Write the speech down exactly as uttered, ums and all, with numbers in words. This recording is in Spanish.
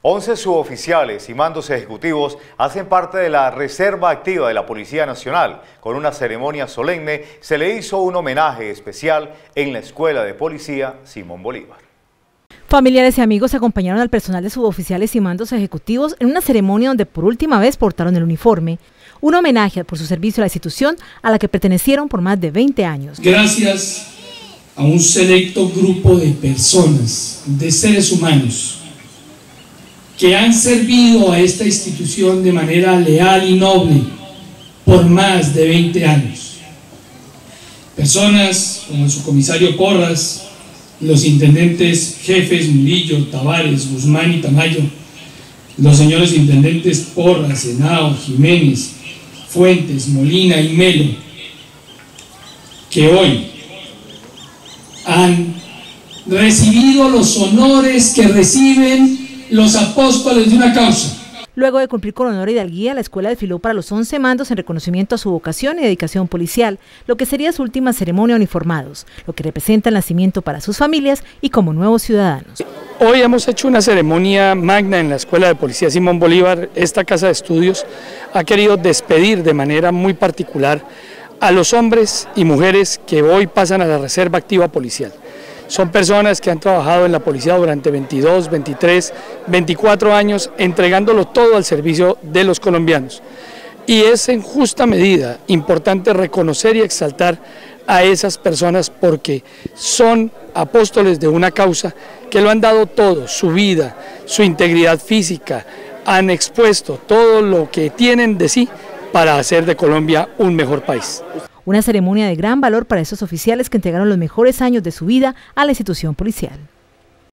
once suboficiales y mandos ejecutivos hacen parte de la Reserva Activa de la Policía Nacional. Con una ceremonia solemne se le hizo un homenaje especial en la Escuela de Policía Simón Bolívar. Familiares y amigos acompañaron al personal de suboficiales y mandos ejecutivos en una ceremonia donde por última vez portaron el uniforme. Un homenaje por su servicio a la institución a la que pertenecieron por más de veinte años. Gracias a un selecto grupo de personas, de seres humanos, que han servido a esta institución de manera leal y noble por más de veinte años. Personas como el subcomisario Porras, los intendentes jefes Murillo, Tavares, Guzmán y Tamayo, los señores intendentes Porras, Henao, Jiménez, Fuentes, Molina y Melo, que hoy han recibido los honores que reciben los apóstoles de una causa. Luego de cumplir con honor y hidalguía, la escuela desfiló para los once mandos en reconocimiento a su vocación y dedicación policial, lo que sería su última ceremonia uniformados, lo que representa el nacimiento para sus familias y como nuevos ciudadanos. Hoy hemos hecho una ceremonia magna en la Escuela de Policía Simón Bolívar. Esta casa de estudios ha querido despedir de manera muy particular a los hombres y mujeres que hoy pasan a la Reserva Activa Policial. Son personas que han trabajado en la policía durante veintidós, veintitrés, veinticuatro años, entregándolo todo al servicio de los colombianos. Y es en justa medida importante reconocer y exaltar a esas personas porque son apóstoles de una causa que lo han dado todo, su vida, su integridad física, han expuesto todo lo que tienen de sí para hacer de Colombia un mejor país. Una ceremonia de gran valor para esos oficiales que entregaron los mejores años de su vida a la institución policial.